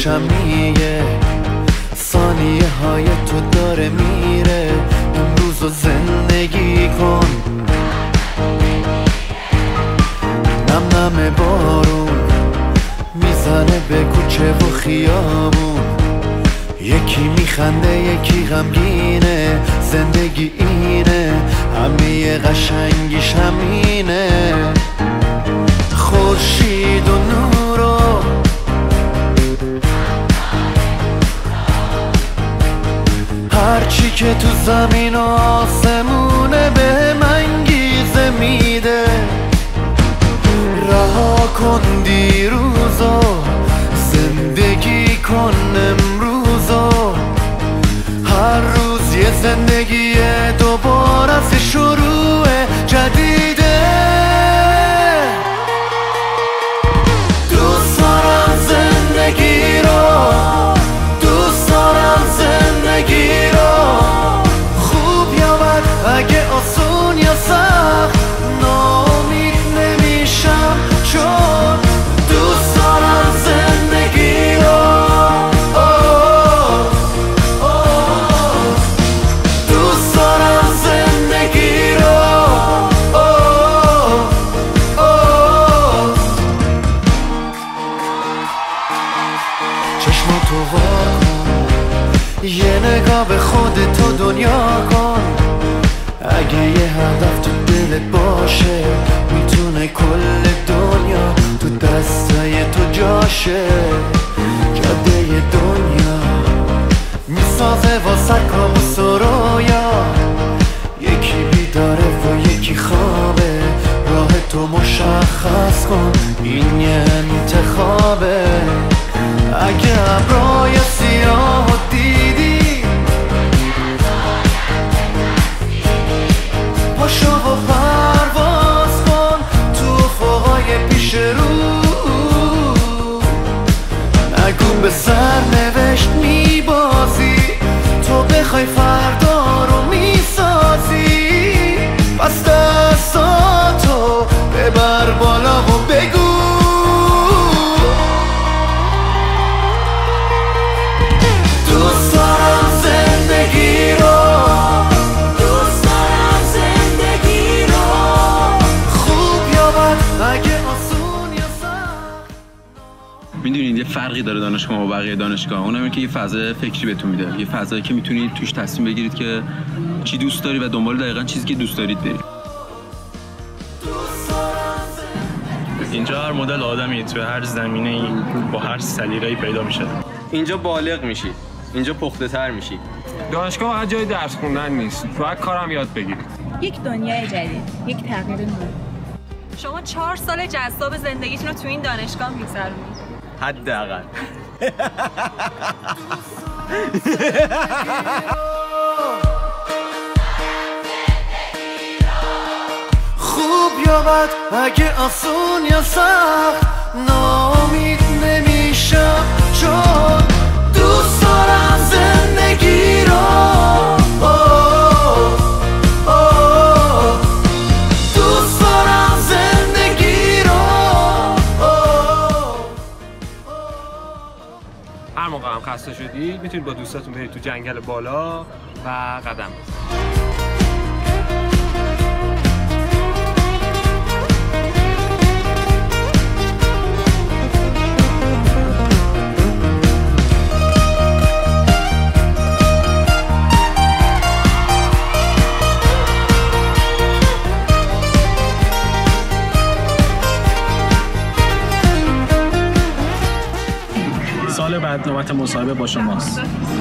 گوشم میگه ثانیه های تو داره میره، امروز رو زندگی کن. نم نم بارون میزنه به کوچه و خیابون، یکی میخنده یکی غمگینه، زندگی اینه، همه قشنگیش همینه. خورشید و نور و هرچی که تو زمین و آسمونه به انگیزه میده. رها کن دیروزو، زندگی کن امروزو، هر روز یه زندگی دوباره از شروع جدیده. دوست دارم زندگی رو، دوست دارم زندگی رو، خوب یا بد، اگه آسون یا سخت، ناامید نمیشم چون دوست دارم زندگی رو. دوست دارم زندگی رو. چشماتو وا کن، یه نگاه به خودت و دنیا کن. اگه یه هدف تو دلت باشه، میتونه کل دنیا تو دستای تو جاشه. جاده دنیا میسازه واسه کابوس و رویا، یکی بیداره و یکی خوابه. راه تو مشخص کن، این یه انتخابه. اگه ابرای سیاه دیدی، پاشو و پرواز کن تو افقای پیش رو. نگو به سرنوشت میبازی، تو بخوای فردا رو میسازی. پس دستاتو ببر بالا و بگو دوست دارم زندگی رو. دوست دارم زندگی رو، خوب یا بد، اگه آسون یا سخت. میدونید یه فرقی داره دانشگاه با بقیه دانشگاه، اونم که یه فضا فکری بهتون میده، یه فضایی که میتونید توش تصمیم بگیرید که چی دوست داری و دنبال دقیقاً چیزی که دوست دارید برید. اینجا هر مدل آدمی تو هر زمینه‌ای با هر سلیقه‌ای پیدا میشه. اینجا بالغ میشی، اینجا پخته تر میشی. دانشگاه فقط جای درس خوندن نیست، باید کارم یاد بگیرید. یک دنیای جدید، یک تغییر نور. شما 4 سال جذاب زندگیتون رو تو این دانشگاه می‌گذرونید. حداقل. خوب یا بد، اگه آسون یا سخت، ناامید نمیشم چون دوست دارم زندگی رو. دوست دارم زندگی رو. هر موقع هم خسته شدید میتونید با دوستاتون برید تو جنگل بالا و قدم بزنید. سال بعد نوبت مصاحبه با شماست.